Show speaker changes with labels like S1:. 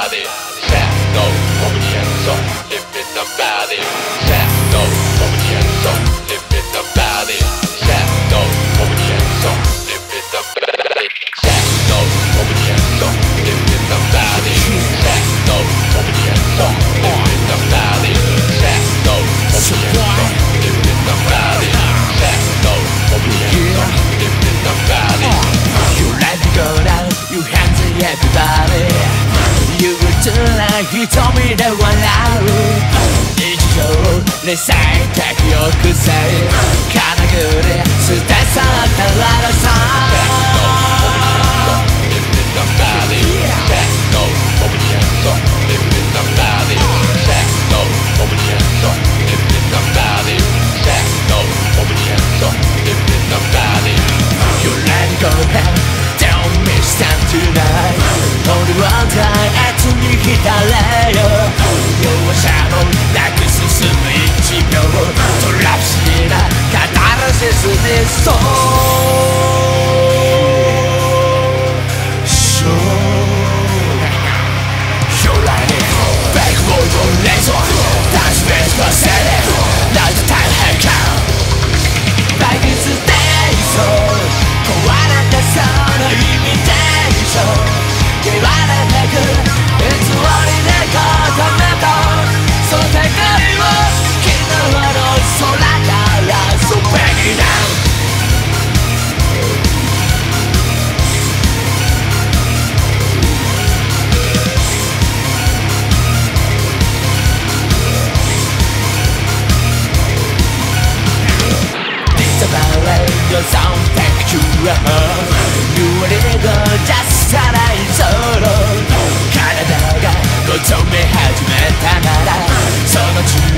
S1: body. Set no, put your hands up, lift it the body. Set no, put your hands up, lift it the body. Set no, put your hands up, lift it the body. Set no, put your hands up, lift it the body. Set no, put your hands up, lift it the body. Set no, put your hands up, lift it the body. Set no, put your hands up, lift it the body.
S2: You let me go down, you hands in everybody. You will do like he told me that one out. 日常でさえ書き起こせ金具で捨て去ったらさ
S1: Lift it the body. Set no, put your hands up, lift it the body. Set no, put your hands up, lift it the body. Set no, put your hands up, lift it the body.
S2: You let go down, don't miss time tonight. Only one time 熱に浸れよ容赦もなく進む1秒トラッシーなカタルシスでそうYou're lighting Backboard on laser Dance space for setting Now the time has come Like it's a day so 壊れたそのイミテーション言われてく偽りで固めたその世界を昨日の空から So break it down It's about your sound take you up You wanna go just さらいその体が求め始めたならその